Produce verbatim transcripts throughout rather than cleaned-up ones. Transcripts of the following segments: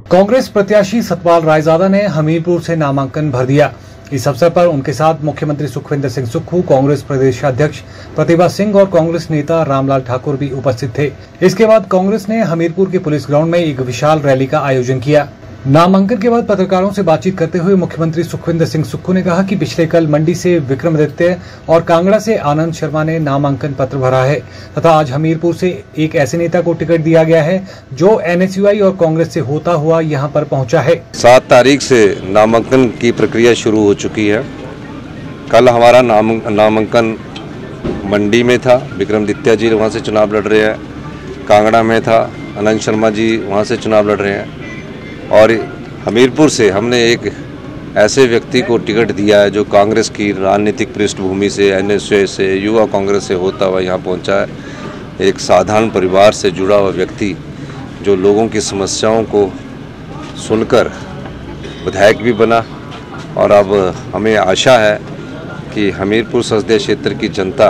कांग्रेस प्रत्याशी सतपाल रायजादा ने हमीरपुर से नामांकन भर दिया। इस अवसर पर उनके साथ मुख्यमंत्री सुखविंदर सिंह सुक्खू, कांग्रेस प्रदेश अध्यक्ष प्रतिभा सिंह और कांग्रेस नेता रामलाल ठाकुर भी उपस्थित थे। इसके बाद कांग्रेस ने हमीरपुर के पुलिस ग्राउंड में एक विशाल रैली का आयोजन किया। नामांकन के बाद पत्रकारों से बातचीत करते हुए मुख्यमंत्री सुखविंदर सिंह सुक्खू ने कहा कि पिछले कल मंडी से विक्रमादित्य और कांगड़ा से आनंद शर्मा ने नामांकन पत्र भरा है तथा आज हमीरपुर से एक ऐसे नेता को टिकट दिया गया है जो एनएसयूआई और कांग्रेस से होता हुआ यहां पर पहुंचा है। सात तारीख से नामांकन की प्रक्रिया शुरू हो चुकी है। कल हमारा नाम नामांकन मंडी में था, विक्रमादित्य जी वहाँ से चुनाव लड़ रहे हैं, कांगड़ा में था, आनंद शर्मा जी वहाँ से चुनाव लड़ रहे हैं और हमीरपुर से हमने एक ऐसे व्यक्ति को टिकट दिया है जो कांग्रेस की राजनीतिक पृष्ठभूमि से, एनएसयूआई से, युवा कांग्रेस से होता हुआ यहाँ पहुँचा है। एक साधारण परिवार से जुड़ा हुआ व्यक्ति जो लोगों की समस्याओं को सुनकर विधायक भी बना और अब हमें आशा है कि हमीरपुर संसदीय क्षेत्र की जनता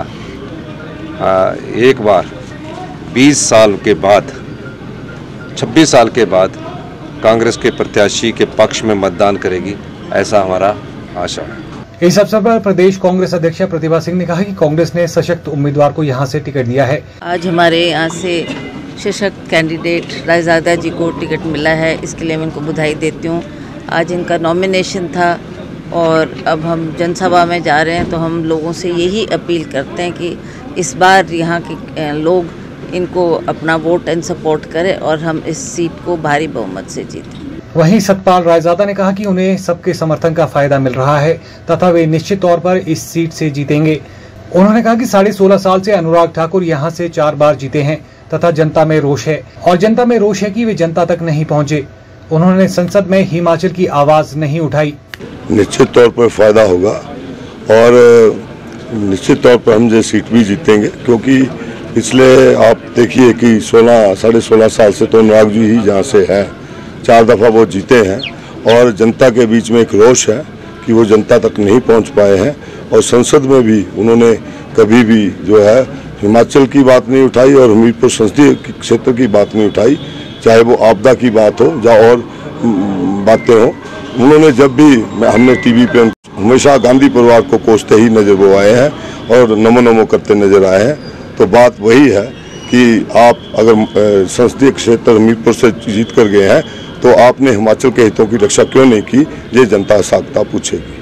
एक बार बीस साल के बाद, छब्बीस साल के बाद कांग्रेस के प्रत्याशी के पक्ष में मतदान करेगी, ऐसा हमारा आशा है। इस अवसर पर प्रदेश कांग्रेस अध्यक्ष प्रतिभा सिंह ने कहा कि कांग्रेस ने सशक्त उम्मीदवार को यहां से टिकट दिया है। आज हमारे यहां से सशक्त कैंडिडेट रायजादा जी को टिकट मिला है, इसके लिए मैं इनको बधाई देती हूँ। आज इनका नॉमिनेशन था और अब हम जनसभा में जा रहे हैं तो हम लोगों से यही अपील करते हैं कि इस बार यहाँ के लोग इनको अपना वोट एंड सपोर्ट करें और हम इस सीट को भारी बहुमत से जीतें। वहीं सतपाल रायजादा ने कहा कि उन्हें सबके समर्थन का फायदा मिल रहा है तथा वे निश्चित तौर पर इस सीट से जीतेंगे। उन्होंने कहा कि साढ़े सोलह साल से अनुराग ठाकुर यहां से चार बार जीते हैं तथा जनता में रोष है और जनता में रोष है कि वे जनता तक नहीं पहुंचे। उन्होंने संसद में हिमाचल की आवाज नहीं उठाई। निश्चित तौर पर फायदा होगा और निश्चित तौर पर हम ये सीट भी जीतेंगे, क्योंकि पिछले आप देखिए कि सोलह साढ़े सोलह साल से तो अनुराग जी ही जहाँ से है, चार दफ़ा वो जीते हैं और जनता के बीच में एक रोष है कि वो जनता तक नहीं पहुँच पाए हैं और संसद में भी उन्होंने कभी भी जो है हिमाचल की बात नहीं उठाई और हमीरपुर संसदीय क्षेत्र की बात नहीं उठाई, चाहे वो आपदा की बात हो या और बातें हो। उन्होंने जब भी हमने टीवी पे हमेशा गांधी परिवार को कोसते ही नजर वो आए हैं और नमो नमो करते नजर आए हैं। तो बात वही है कि आप अगर संसदीय क्षेत्र हमीरपुर से जीत कर गए हैं तो आपने हिमाचल के हितों की रक्षा क्यों नहीं की, ये जनता साख्ता पूछेगी।